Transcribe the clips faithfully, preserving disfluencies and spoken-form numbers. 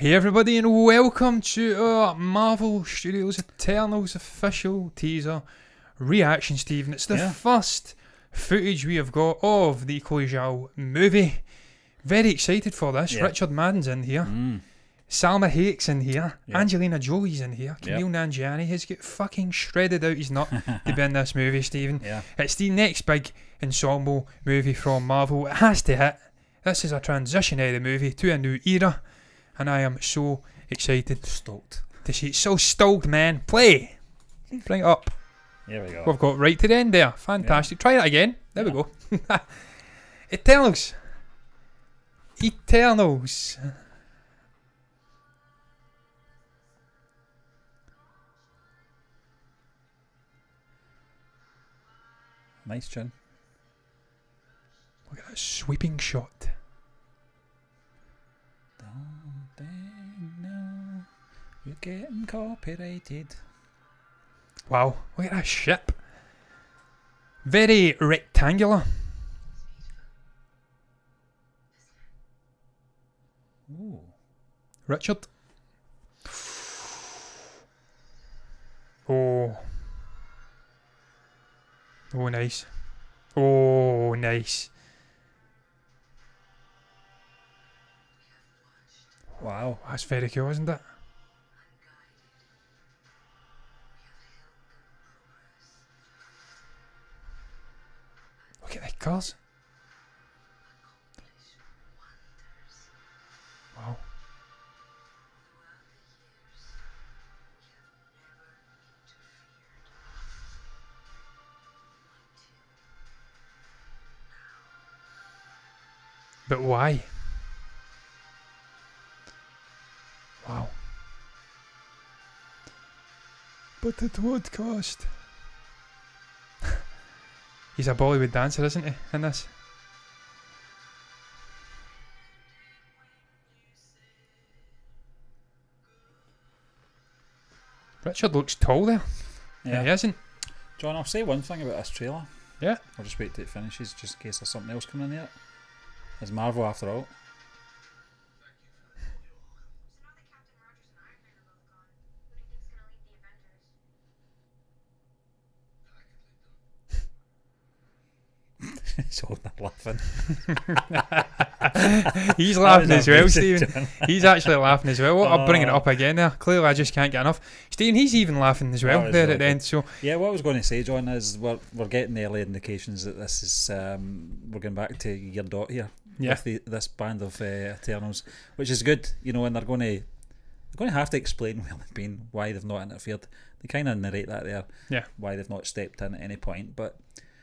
Hey everybody and welcome to our Marvel Studios Eternals official teaser reaction, Stephen. It's the yeah. first footage we have got of the Chloe Zhao movie. Very excited for this. Yeah. Richard Madden's in here. Mm. Salma Hayek's in here. Yeah. Angelina Jolie's in here. Camille Yep. Nanjiani has got fucking shredded out his nut to be in this movie, Stephen. Yeah. It's the next big ensemble movie from Marvel. It has to hit. This is a transitionary movie to a new era, and I am so excited Stoked. to see it. So stoked, man. Play. Bring it up. Here we go. We've got right to the end there. Fantastic. Try that again. There we go. Eternals. Eternals. Nice tune. Look at that sweeping shot. Don't they know you're getting copyrighted? Wow. Look at that ship. Very rectangular. Ooh. Richard. Oh. Oh, nice. Oh, nice. Wow. That's very cool, isn't it? Look at the cars. Wow. But why? Wow. But at what cost? He's a Bollywood dancer, isn't he, in this? Richard looks tall there. Yeah. He isn't. John, I'll say one thing about this trailer. Yeah. I'll just wait till it finishes just in case there's something else coming in yet. It's Marvel after all. He's holding up laughing. He's laughing That as was well, amazing, Stephen. John. He's actually laughing as well. I'm bringing it Oh. up again there. Clearly, I just can't get enough. Stephen, he's even laughing as well That was there really at the good. end. So Yeah, what I was going to say, John, is we're, we're getting the early indications that this is um, we're going back to year dot here yeah, with the, this band of uh, Eternals, which is good, you know, and they're going to they're going to have to explain where they've been, why they've not interfered. They kind of narrate that there, yeah. why they've not stepped in at any point, but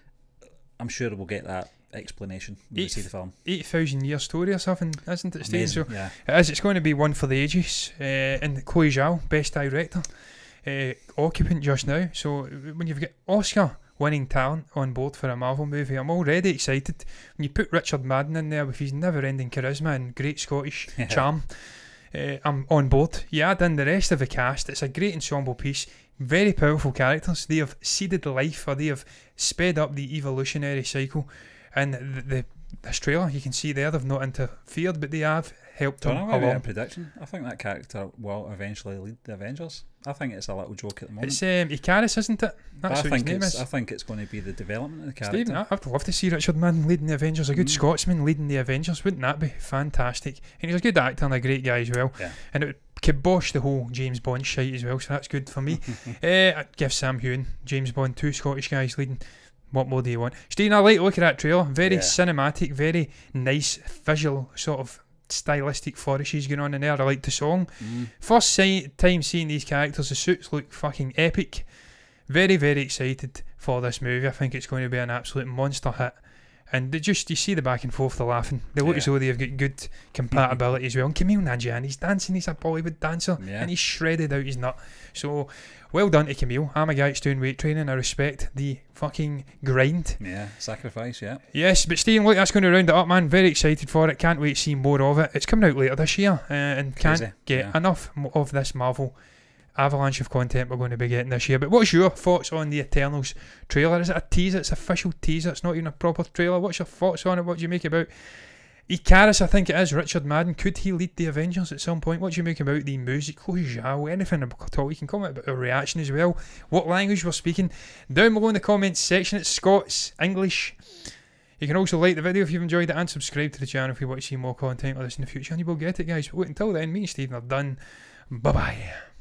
I'm sure we'll get that explanation when we Eight- see the film. Eight thousand year story or something, isn't it, Stephen? Amazing, So yeah. it is. It's going to be one for the ages. Uh, and Chloe Zhao, best director, uh, occupant just now. So when you've got Oscar-winning talent on board for a Marvel movie, I'm already excited. When you put Richard Madden in there with his never-ending charisma and great Scottish Yeah. charm, uh, I'm on board. You add in the rest of the cast, it's a great ensemble piece. Very powerful characters. They have seeded life, or they have sped up the evolutionary cycle. And the, the this trailer, you can see there, they've not interfered, but they have helped John, them I'm going to along. make a prediction. I think that character will eventually lead the Avengers. I think it's a little joke at the moment. It's um, Icarus, isn't it? But That's I what his think name it's, is. I think it's going to be the development of the character. Stephen, I- I'd love to see Richard Madden leading the Avengers. A good Mm. Scotsman leading the Avengers. Wouldn't that be fantastic? And he's a good actor and a great guy as well. Yeah. And it would kibosh the whole James Bond shite as well, so that's good for me. uh, I'd give Sam Heughan, James Bond, two Scottish guys leading. What more do you want? Stephen, I like to look at that trailer. Very Yeah. cinematic, very nice visual sort of stylistic flourishes going on in there. I like the song. Mm. First si- time seeing these characters, the suits look fucking epic. Very, very excited for this movie. I think it's going to be an absolute monster hit. And they just, you see the back and forth, they're laughing. They look Yeah. as though they've got good compatibility as well. And Camille Nanjiani, he's dancing, he's a Bollywood dancer, Yeah. and he's shredded out his nut. So, well done to Camille. I'm a guy that's doing weight training. I respect the fucking grind. Yeah, sacrifice, yeah. Yes, but Stephen, look, that's going to round it up, man. Very excited for it. Can't wait to see more of it. It's coming out later this year, uh, and can't Crazy, get yeah. enough mo- of this Marvel avalanche of content we're going to be getting this year. But what's your thoughts on the Eternals trailer? Is it a teaser? It's an official teaser. It's not even a proper trailer. What's your thoughts on it? What do you make about Icarus, I think it is, Richard Madden. Could he lead the Avengers at some point? What do you make about the music? Chloe Zhao, anything at all? You can comment about our reaction as well. What language we're speaking. Down below in the comments section, it's Scots, English. You can also like the video if you've enjoyed it and subscribe to the channel if you want to see more content like this in the future. And you will get it, guys. But wait, until then, me and Stephen are done. Bye-bye.